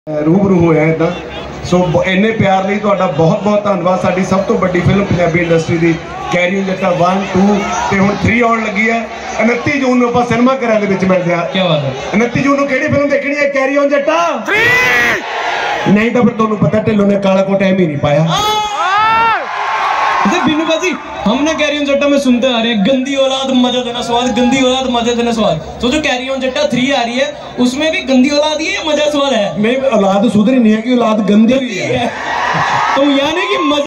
रूबरू होया इदा सो इन्ने प्यार लिए बहुत बहुत धन्यवाद। साडी सब तो बड़ी फिल्म पंजाबी इंडस्ट्री की कैरी ऑन जट्टा 1 2 ते हुण 3 आउण लगी है। 29 जून को सिनेमा घरों के मिलते हैं। क्या बात है 29 जून को केड़ी फिल्म देखनी है? कैरी ऑन जट्टा 3। नहीं तो फिर तुहानू पता ढिल्लों ने काला कोट टाइम ही नहीं पाया। बिन्नू भाजी हमने कैरी ऑन जट्टा में सुनते आ रहे हैं गंदी औलाद मजा देना स्वाद, गंदी औलाद मजा देना स्वाद। तो जो कैरी ऑन जट्टा 3 आ रही है उसमें भी गंदी औलाद ही है, मजा स्वाद है। नहीं औलाद सुधरी नहीं है कि औलाद गंदी हुई है। तो यानी कि